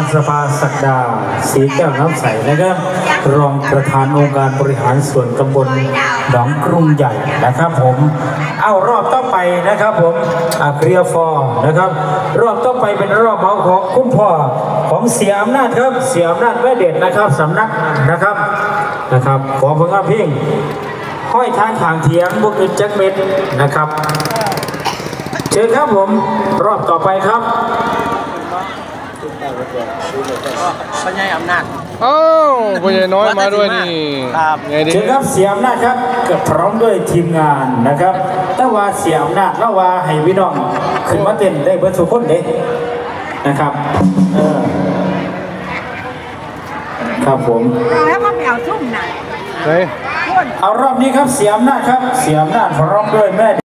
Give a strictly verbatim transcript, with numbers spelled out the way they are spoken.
สภาศักดาสีแก้วน้ำใสนะครับรองประธานองค์การบริหารส่วนตำบลหนองกรุงใหญ่นะครับผมเอารอบต่อไปนะครับผมเคลียร์ฟอร์นะครับรอบต่อไปเป็นรอบเมาของคุณพ่อของเสียอำนาจครับเสียอำนาจแม่เด็ดนะครับสำนักนะครับนะครับขอเพิ่งเพ่งห้อยทางทางเทียงบุกอึดจักเม็ดนะครับเชิญครับผมรอบต่อไปครับพ่อใหญ่อำนาจโอ้พ่อใหญ่น้อยมาด้วยนี่ครับเชิญครับเสียอำนาจครับเกือบพร้อมด้วยทีมงานนะครับแต่ว่าเสียอำนาจแล้วว่าให้พี่น้องขึ้นมาเต้นได้เบิร์ทุกคนเลยนะครับเออครับผมแล้วมันเอาซุ่มไหนเอารอบนี้ครับเสียอำนาจครับเสียอำนาจพร้อมด้วยแม่